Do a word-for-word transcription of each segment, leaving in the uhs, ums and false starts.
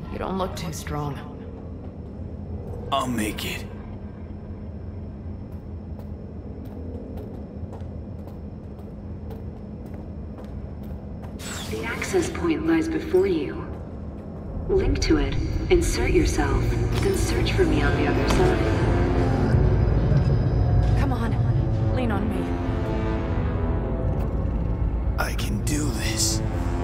You don't look too strong. I'll make it. The access point lies before you. Link to it, insert yourself, then search for me on the other side. Come on, lean on me. I can do this.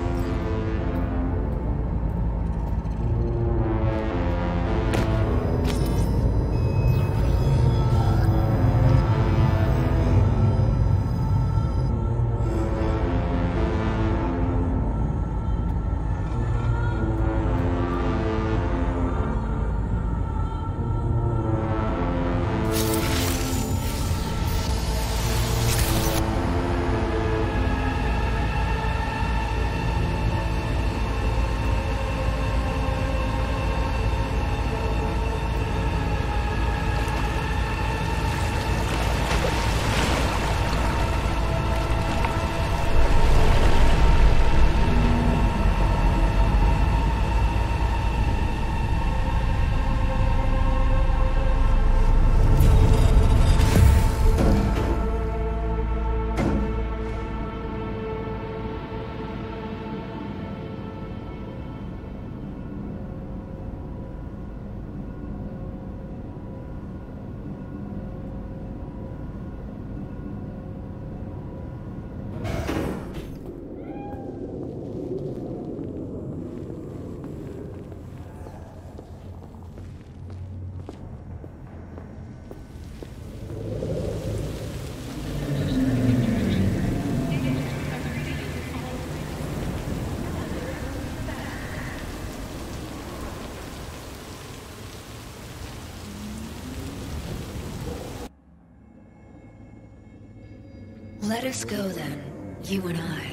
Let us go then, you and I.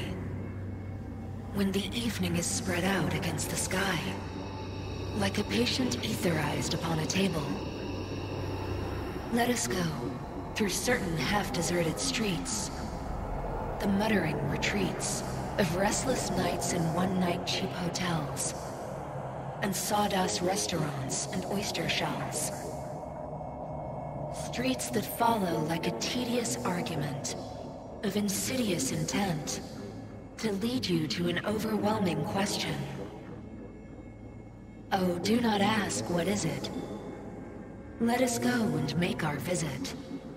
When the evening is spread out against the sky, like a patient etherized upon a table. Let us go through certain half-deserted streets, the muttering retreats of restless nights in one-night cheap hotels, and sawdust restaurants and oyster shells. Streets that follow like a tedious argument of insidious intent to lead you to an overwhelming question. Oh, do not ask, what is it? Let us go and make our visit.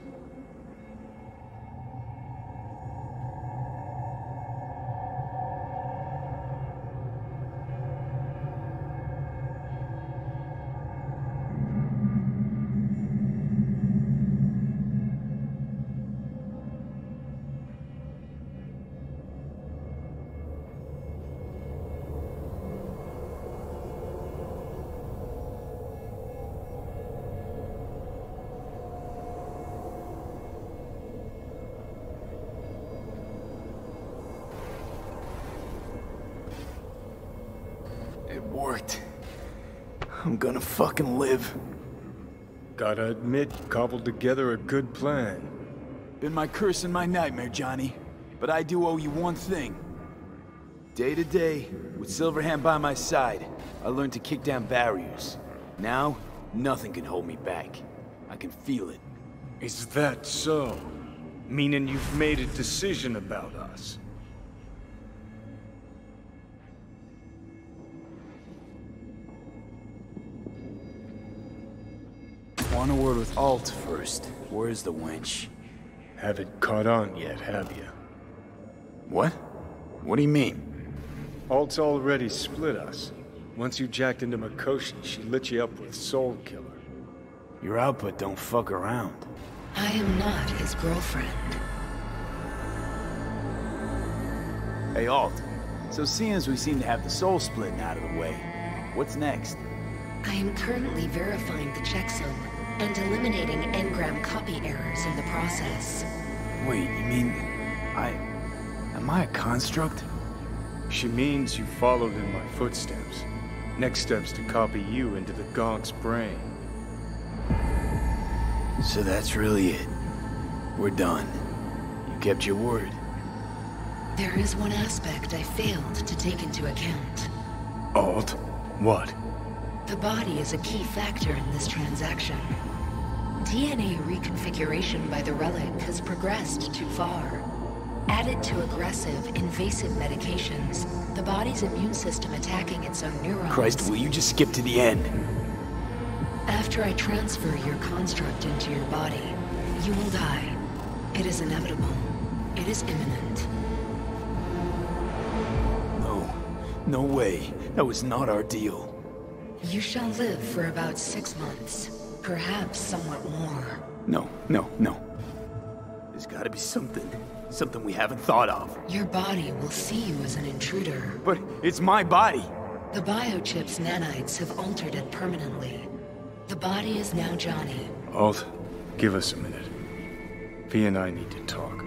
It worked. I'm gonna fucking live. Gotta admit, you cobbled together a good plan. Been my curse and my nightmare, Johnny. But I do owe you one thing. Day to day, with Silverhand by my side, I learned to kick down barriers. Now, nothing can hold me back. I can feel it. Is that so? Meaning you've made a decision about us? Want a word with Alt first. Where's the wench? Haven't caught on yet, have you? What? What do you mean? Alt's already split us. Once you jacked into Mikoshi, she lit you up with Soul Killer. Your output don't fuck around. I am not his girlfriend. Hey, Alt. So seeing as we seem to have the soul splitting out of the way, what's next? I am currently verifying the checksum and eliminating engram copy errors in the process. Wait, you mean... I... am I a construct? She means you followed in my footsteps. Next step's to copy you into the Gonk's brain. So that's really it. We're done. You kept your word. There is one aspect I failed to take into account. Alt? What? The body is a key factor in this transaction. D N A reconfiguration by the relic has progressed too far. Added to aggressive, invasive medications, the body's immune system attacking its own neurons... Christ, will you just skip to the end? After I transfer your construct into your body, you will die. It is inevitable. It is imminent. No. No way. That was not our deal. You shall live for about six months. Perhaps somewhat more. No, no, no. There's gotta be something. Something we haven't thought of. Your body will see you as an intruder. But it's my body. The biochip's nanites have altered it permanently. The body is now Johnny. Alt, give us a minute. V and I need to talk.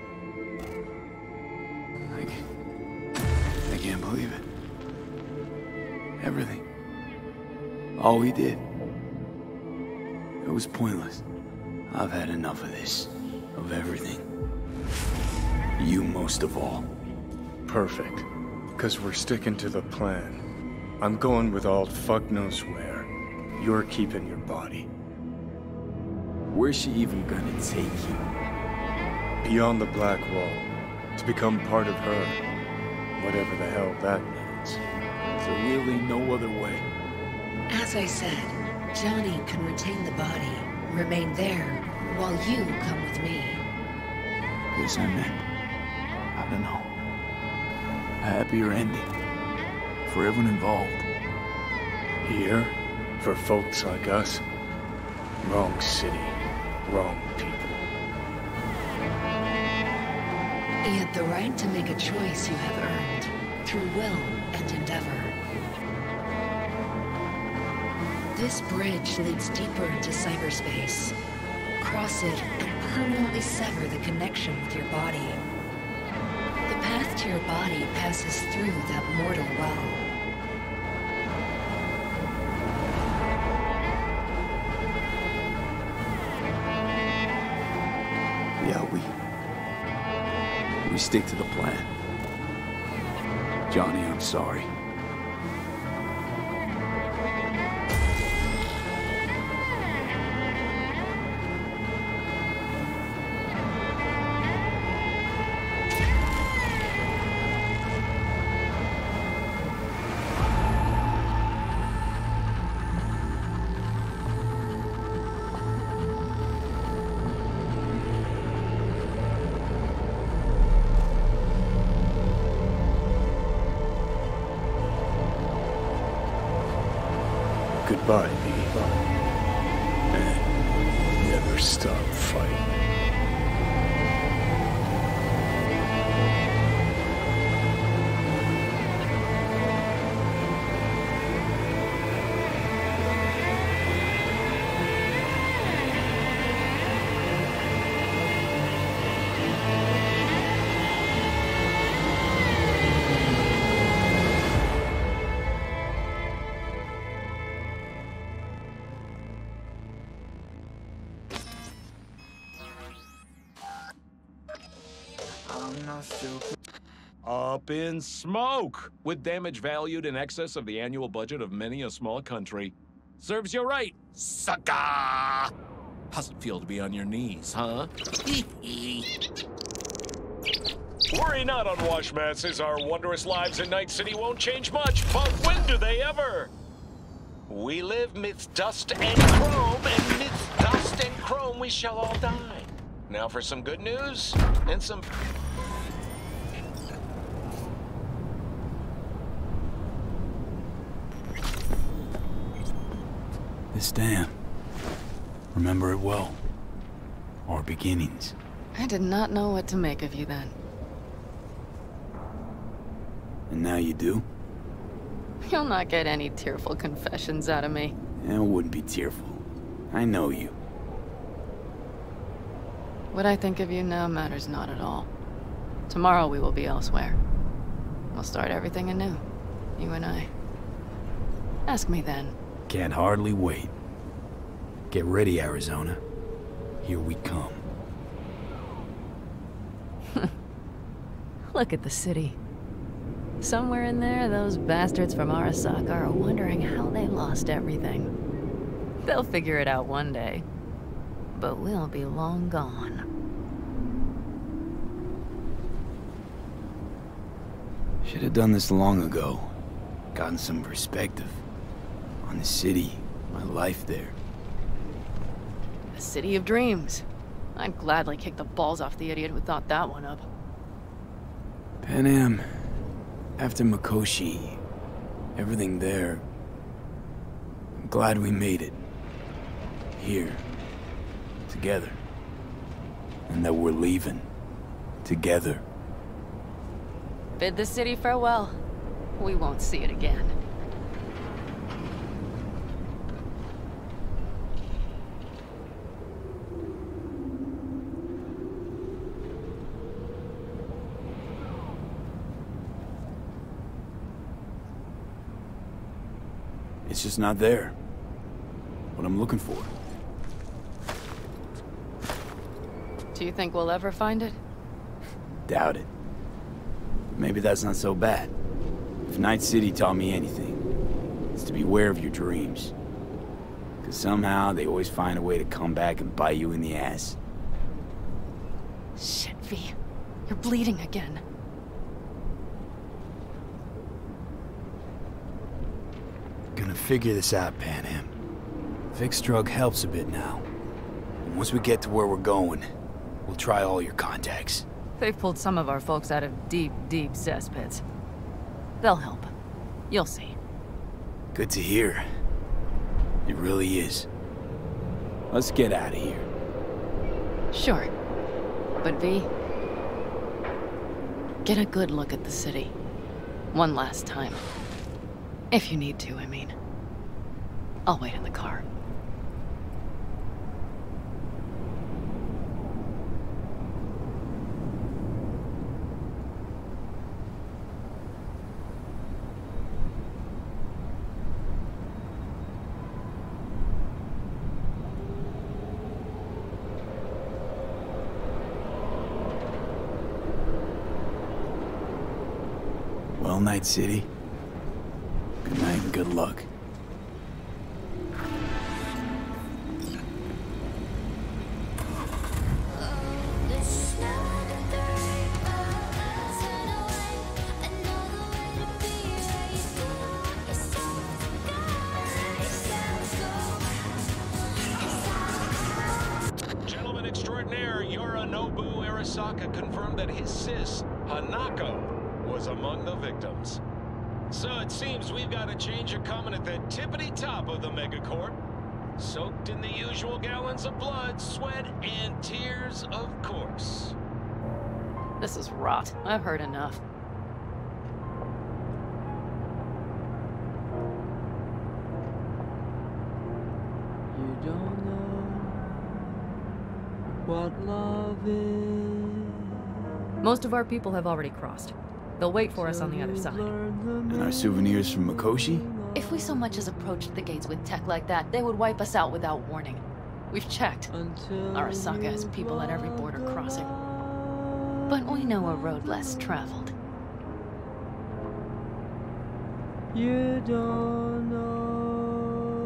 I can't, I can't believe it. Everything. All we did. It was pointless. I've had enough of this. Of everything. You most of all. Perfect. Because we're sticking to the plan. I'm going with Alt fuck knows where. You're keeping your body. Where's she even gonna take you? Beyond the Black Wall. To become part of her. Whatever the hell that means. There's really no other way. As I said, Johnny can retain the body, remain there, while you come with me. Guess I meant, I don't know, a happier ending for everyone involved. Here, for folks like us, wrong city, wrong people. Yet the right to make a choice you have earned, through will and endeavor. This bridge leads deeper into cyberspace. Cross it and permanently sever the connection with your body. The path to your body passes through that mortal well. Yeah, we... We stick to the plan. Johnny, I'm sorry. Goodbye, B. And never stop fighting. Up in smoke, with damage valued in excess of the annual budget of many a small country. Serves you right, sucker! How's it feel to be on your knees, huh? Worry not, Unwashed Masses. Our wondrous lives in Night City won't change much, but when do they ever? We live midst dust and chrome, and midst dust and chrome we shall all die. Now for some good news, and some... This dam. Remember it well. Our beginnings. I did not know what to make of you then. And now you do? You'll not get any tearful confessions out of me. It wouldn't be tearful. I know you. What I think of you now matters not at all. Tomorrow we will be elsewhere. We'll start everything anew. You and I. Ask me then. Can't hardly wait. Get ready, Arizona. Here we come. Look at the city. Somewhere in there, those bastards from Arasaka are wondering how they lost everything. They'll figure it out one day. But we'll be long gone. Should have done this long ago. Gotten some perspective on the city, my life there. A city of dreams. I'd gladly kick the balls off the idiot who thought that one up. Panam, after Mikoshi, everything there. I'm glad we made it. Here. Together. And that we're leaving. Together. Bid the city farewell. We won't see it again. It's just not there. What I'm looking for. Do you think we'll ever find it? Doubt it. But maybe that's not so bad. If Night City taught me anything, it's to beware of your dreams. Because somehow they always find a way to come back and bite you in the ass. Shit, V. You're bleeding again. Gonna figure this out, Panam. Vic's drug helps a bit now. And once we get to where we're going, we'll try all your contacts. They've pulled some of our folks out of deep, deep cesspits. They'll help. You'll see. Good to hear. It really is. Let's get out of here. Sure. But V, get a good look at the city. One last time. If you need to, I mean. I'll wait in the car. Well, Night City. Good night and good luck. Gentleman extraordinaire Yorinobu Arasaka confirmed that his sis, Hanako, was among the victims. So it seems we've got a change of coming at the tippity top of the megacorp. Soaked in the usual gallons of blood, sweat, and tears, of course. This is rot. I've heard enough. You don't know what love is. Most of our people have already crossed. They'll wait for us on the other side. And our souvenirs from Mikoshi? If we so much as approached the gates with tech like that, they would wipe us out without warning. We've checked. Arasaka has people at every border crossing. But we know a road less traveled. You don't know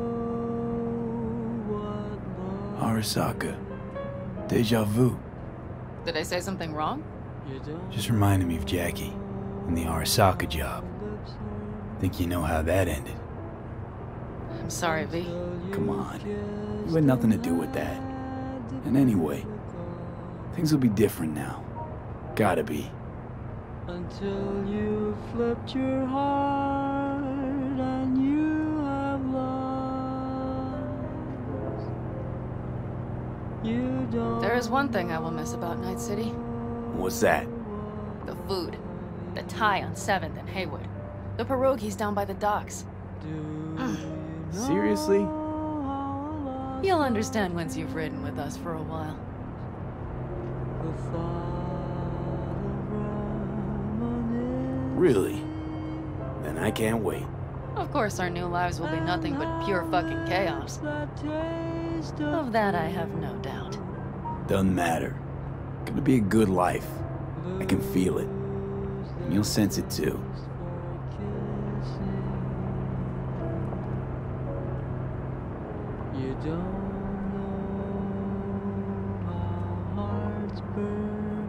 what love Arasaka. Deja vu. Did I say something wrong? you don't Just reminded me of Jackie and the Arasaka job. Think you know how that ended? I'm sorry, V. Come on. You had nothing to do with that. And anyway, things will be different now. Gotta be. until you flipped your heart and you have lost. You don't There is one thing I will miss about Night City. What's that? The food. The Thai on seventh and Haywood. The pierogies down by the docks. Seriously? You'll understand once you've ridden with us for a while. the thought of reminiscing. Really? Then I can't wait. Of course, our new lives will be nothing but pure fucking chaos. That taste Of that I have no doubt. Doesn't matter. Gonna be a good life. I can feel it. And you'll sense it too. don't know how hearts burn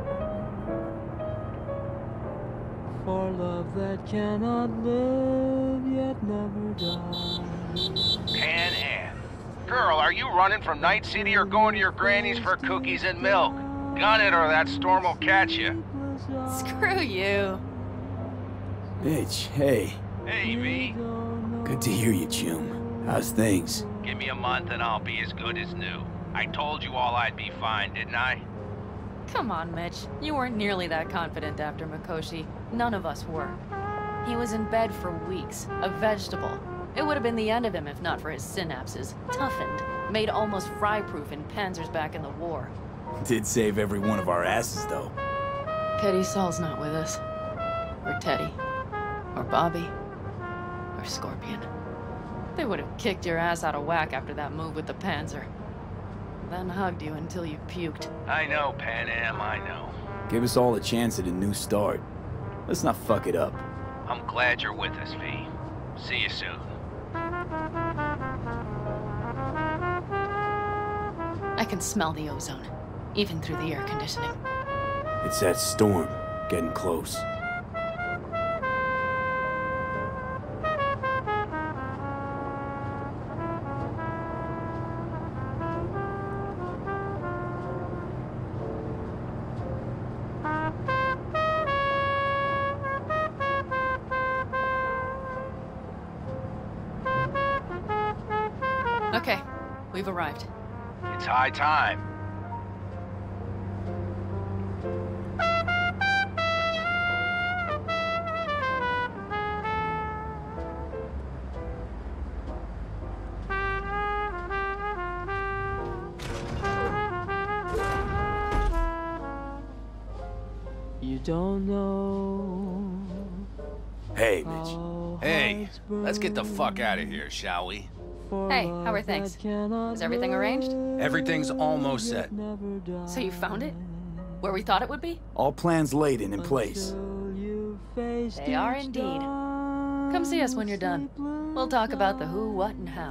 for love that cannot live yet never dies. Pan Am. Girl, are you running from Night City or going to your granny's for cookies and milk? Gun it or that storm will catch you. Screw you. Mitch, hey. Hey, V. Good to hear you, chum. How's things? Give me a month and I'll be as good as new. I told you all I'd be fine, didn't I? Come on, Mitch. You weren't nearly that confident after Mikoshi. None of us were. He was in bed for weeks, a vegetable. It would have been the end of him if not for his synapses. Toughened, made almost fry-proof in panzers back in the war. Did save every one of our asses, though. Pity Saul's not with us. Or Teddy. Or Bobby. Or Scorpion. They would have kicked your ass out of whack after that move with the Panzer. Then hugged you until you puked. I know, Pan Am, I know. Give us all a chance at a new start. Let's not fuck it up. I'm glad you're with us, V. See you soon. I can smell the ozone, even through the air conditioning. It's that storm, getting close. Okay, we've arrived. It's high time. You don't know. Hey, Mitch. how Hey, hearts let's get the burn fuck out of here, shall we? for Hey, love how are that things? cannot Is everything arranged? live Everything's almost set. yet never So you found it? die. Where we thought it would be? All plans laid and in place. Until you faced They are each indeed. dawn, Come see us when you're done. We'll talk about the who, what, and how.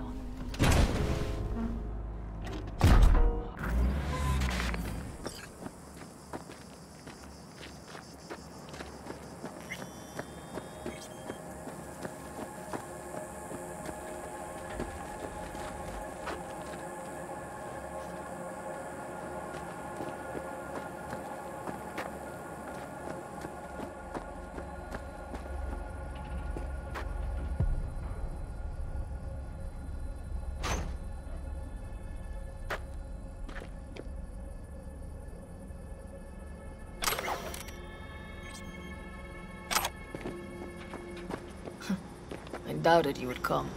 I doubted you would come.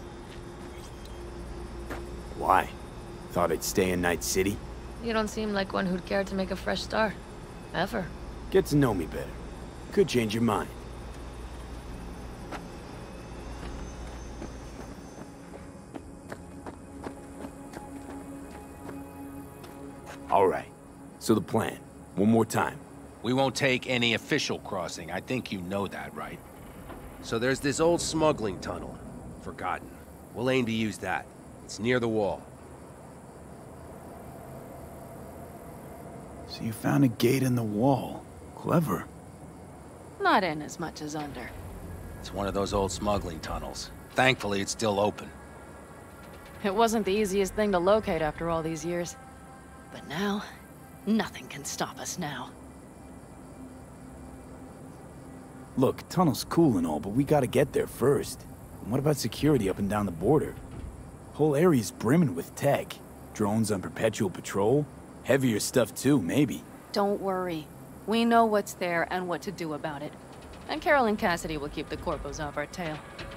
Why? Thought I'd stay in Night City? You don't seem like one who'd care to make a fresh start. Ever. Get to know me better. Could change your mind. All right. So the plan. One more time. We won't take any official crossing. I think you know that, right? So there's this old smuggling tunnel. Forgotten. We'll aim to use that. It's near the wall. So you found a gate in the wall. Clever. Not in as much as under. It's one of those old smuggling tunnels. Thankfully, it's still open. It wasn't the easiest thing to locate after all these years. But now, nothing can stop us now. Look, tunnel's cool and all, but we gotta get there first. And what about security up and down the border? Whole area's brimming with tech. Drones on perpetual patrol. Heavier stuff too, maybe. Don't worry. We know what's there and what to do about it. And Carol and Cassidy will keep the corpos off our tail.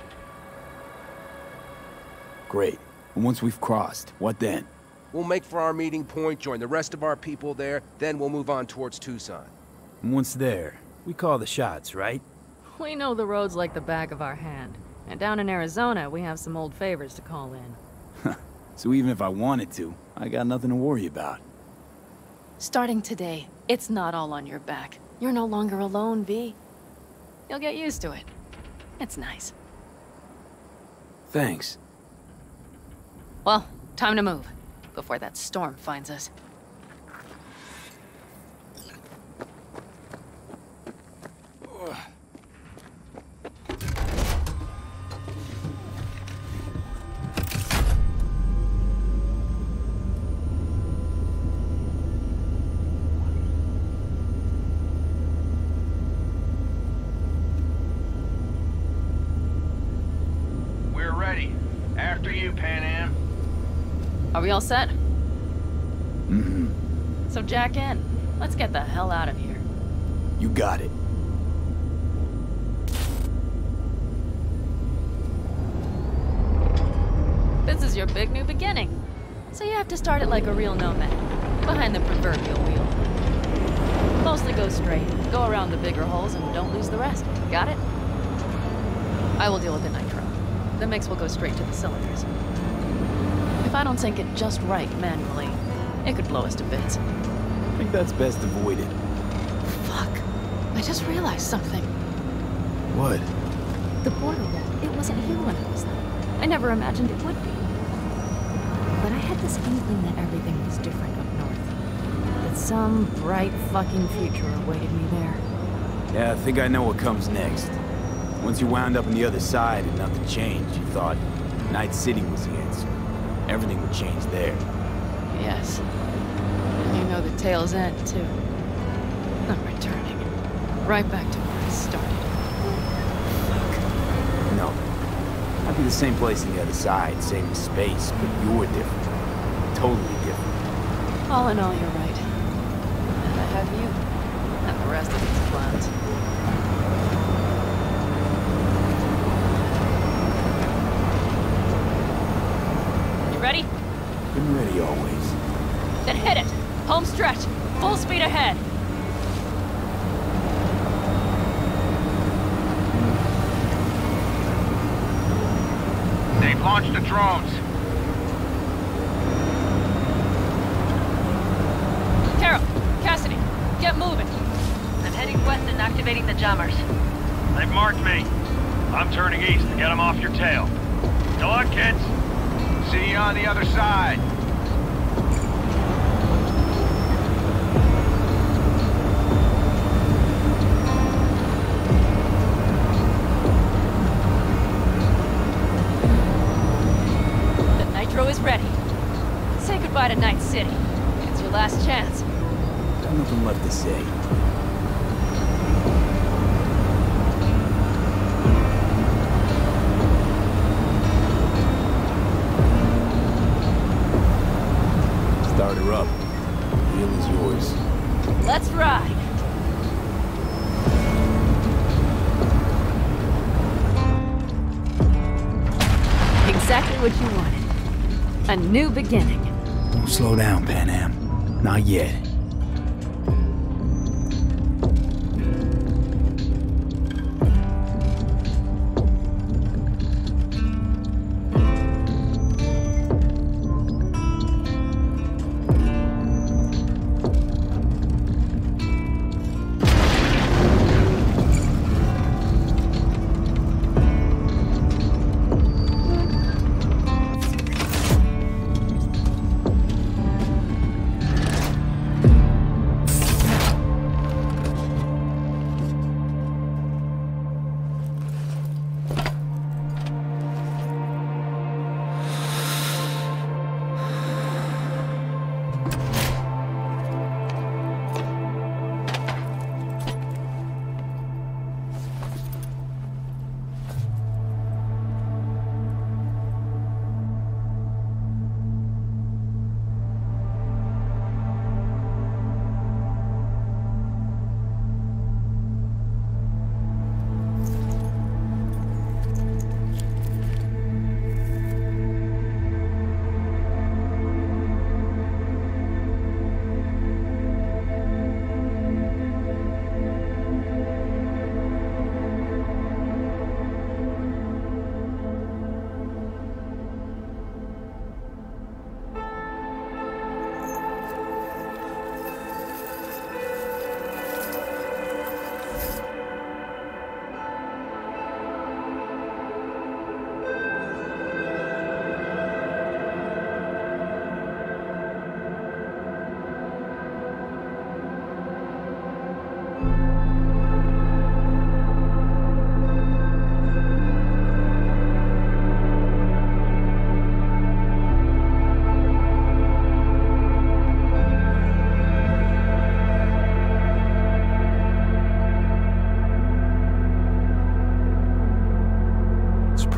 Great. And once we've crossed, what then? We'll make for our meeting point, join the rest of our people there, then we'll move on towards Tucson. And once there, we call the shots, right? We know the roads like the back of our hand. And down in Arizona, we have some old favors to call in. So even if I wanted to, I got nothing to worry about. Starting today, it's not all on your back. You're no longer alone, V. You'll get used to it. It's nice. Thanks. Well, Time to move, before that storm finds us. We're ready. After you, Panam. Are we all set? Mm-hmm. So jack in. Let's get the hell out of here. You got it. This is your big new beginning. So you have to start it like a real nomad, behind the proverbial wheel. Mostly go straight, go around the bigger holes, and don't lose the rest. Got it? I will deal with the nitro. The mix will go straight to the cylinders. If I don't sync it just right manually, it could blow us to bits. I think that's best avoided. Fuck. I just realized something. What? The border wall, it wasn't here when I was there. I never imagined it would be. But I had this inkling that everything was different up north. That some bright fucking future awaited me there. Yeah, I think I know what comes next. Once you wound up on the other side and nothing changed, you thought Night City was the answer. Everything would change there. Yes. And you know the tale's end, too. I'm returning. Right back to where I started. No. I'd be the same place on the other side, same space, but you're different. Totally different. All in all, you're right. And I have you. And the rest of these clowns. You ready? Been ready always. Then hit it! Home stretch! Full speed ahead! They've launched the drones. Carol, Cassidy, get moving. I'm heading west and activating the jammers. They've marked me. I'm turning east to get them off your tail. Go on, kids. See you on the other side. The nitro is ready. Say goodbye to Night City. It's your last chance. Got nothing left to say. Start her up. The wheel is yours. Let's ride. Exactly what you wanted. A new beginning. Don't slow down, Panam. Not yet.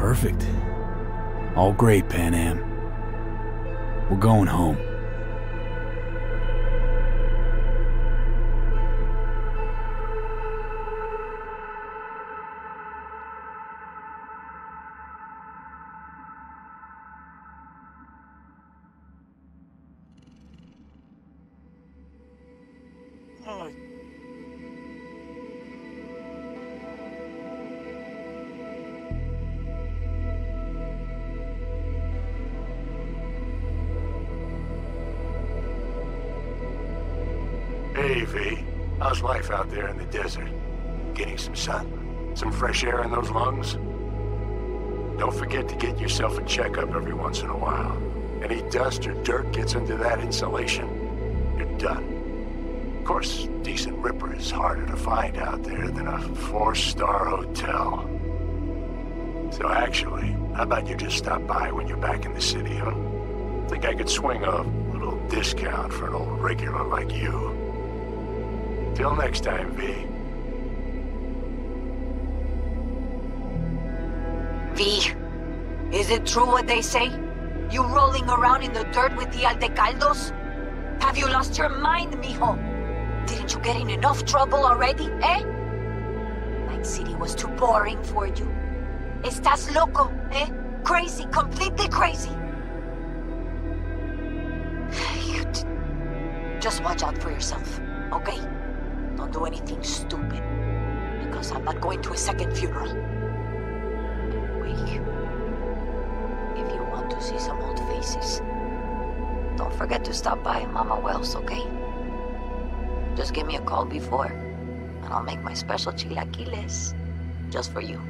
Perfect. All great, Panam. We're going home. Hey, V. How's life out there in the desert? Getting some sun? Some fresh air in those lungs? Don't forget to get yourself a checkup every once in a while. Any dust or dirt gets into that insulation, you're done. Of course, decent ripper is harder to find out there than a four-star hotel. So actually, how about you just stop by when you're back in the city, huh? Think I could swing a little discount for an old regular like you. Till next time, V. V, is it true what they say? You rolling around in the dirt with the Aldecaldos? Have you lost your mind, mijo? Didn't you get in enough trouble already, eh? Night City was too boring for you. Estás loco, eh? Crazy, completely crazy. You just watch out for yourself, okay? Don't do anything stupid, because I'm not going to a second funeral. Anyway, if you want to see some old faces, don't forget to stop by Mama Wells, okay? Just give me a call before, and I'll make my special chilaquiles just for you.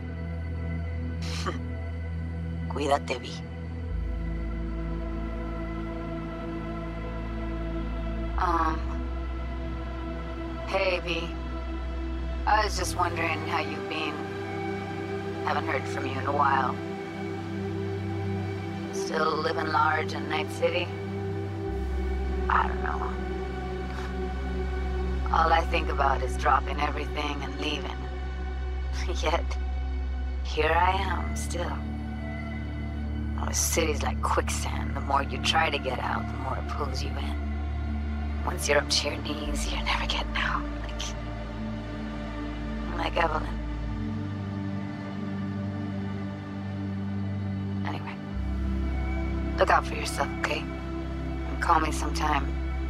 Cuídate, V. Um... Hey, V. I was just wondering how you've been. Haven't heard from you in a while. Still living large in Night City? I don't know. All I think about is dropping everything and leaving. Yet, here I am, still. Oh, the city's like quicksand. The more you try to get out, the more it pulls you in. Once you're up to your knees, you're never getting out. Like... like Evelyn. Anyway. Look out for yourself, okay? And call me sometime.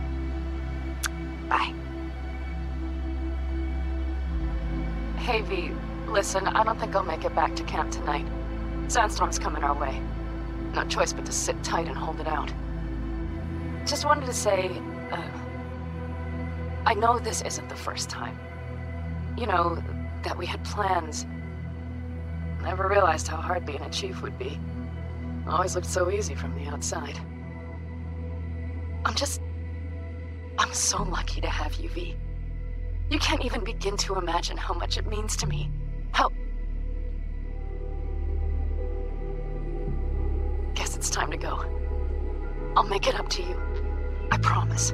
Bye. Hey, V. Listen, I don't think I'll make it back to camp tonight. Sandstorm's coming our way. No choice but to sit tight and hold it out. Just wanted to say... Uh, I know this isn't the first time. You know, that we had plans. Never realized how hard being a chief would be. Always looked so easy from the outside. I'm just... I'm so lucky to have you, V. You can't even begin to imagine how much it means to me. How... Guess it's time to go. I'll make it up to you. I promise.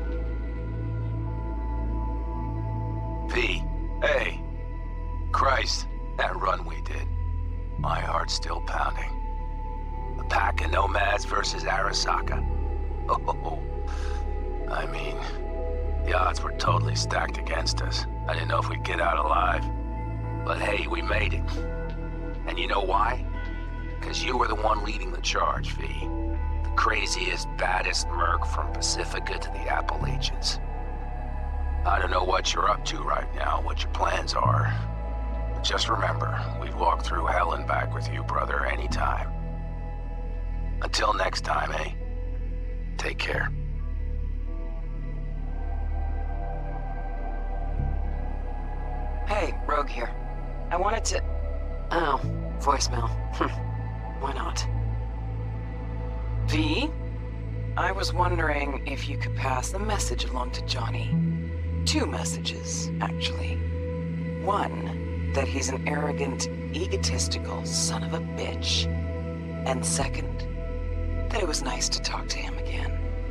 V, hey. Christ, that run we did. My heart's still pounding. A pack of nomads versus Arasaka. Oh, I mean, the odds were totally stacked against us. I didn't know if we'd get out alive. But hey, we made it. And you know why? Because you were the one leading the charge, V. The craziest, baddest merc from Pacifica to the Appalachians. I don't know what you're up to right now, what your plans are. But just remember, we'd walk through hell and back with you, brother, anytime. Until next time, eh? Take care. Hey, Rogue here. I wanted to... Oh, voicemail. Why not? V? I was wondering if you could pass the message along to Johnny. Two messages, actually. One, that he's an arrogant, egotistical son of a bitch. And second, that it was nice to talk to him again.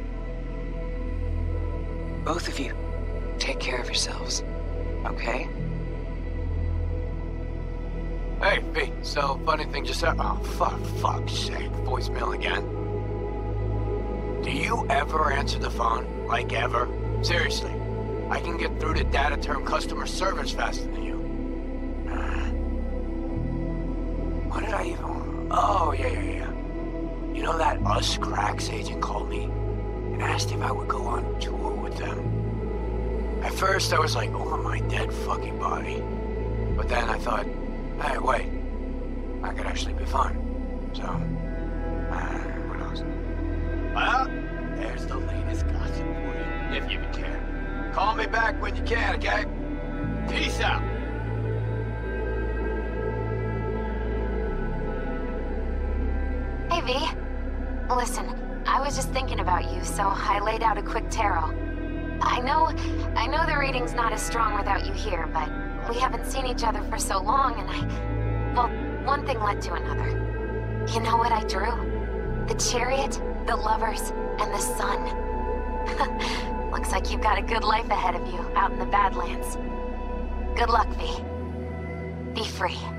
Both of you, take care of yourselves, okay? Hey, V, so funny thing just said. Oh, fuck, fuck's sake. Voicemail again. Do you ever answer the phone? Like ever? Seriously. I can get through to data term customer service faster than you. Uh, what did I even... Oh, yeah, yeah, yeah. You know that Us Cracks agent called me and asked if I would go on tour with them. At first, I was like, over my dead fucking body. But then I thought, hey, wait. I could actually be fine. So, uh, who knows? Well, there's the latest gossip for you, if you care. Call me back when you can, okay? Peace out. Hey, V. Listen, I was just thinking about you, so I laid out a quick tarot. I know, I know the reading's not as strong without you here, but we haven't seen each other for so long, and I... Well, one thing led to another. You know what I drew? The chariot, the lovers, and the sun. Looks like you've got a good life ahead of you, out in the Badlands. Good luck, V. Be free.